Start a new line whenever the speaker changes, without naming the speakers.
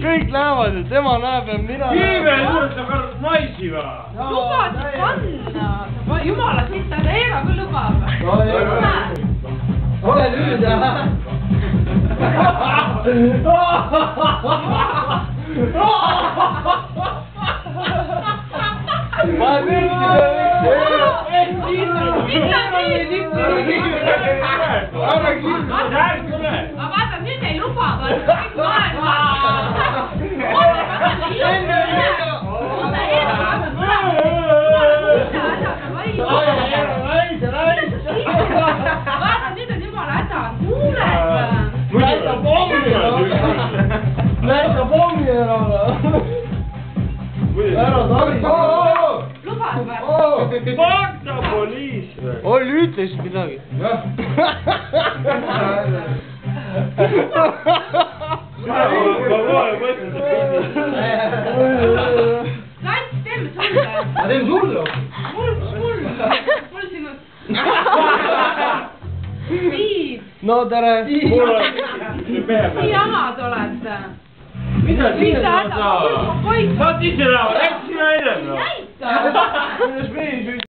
kõik näevad, et tema näeb ja mina näeb.
Kiive juurde ka naisi või?
Lubasid panna. Jumala sitta, Eero küll lubab.
Ole nüüd, jah. Ma
vaata, nüüd ei luba. Vaata, nüüd on jumala häda. Kuuled.
Näita pommi ära. Ära tabi.
Lubad või?
Pakta poliis või?
Olli ütles midagi.
Ma kohe mõtlesin, et
Lats, teeme sulle.
Ma teen sulle.
Mul sinust. Viis.
No tere.
Nii jamad olete.
mida
Mida häda?
saad ise näha, rääkisime enne.
Näita.
Kuidas mees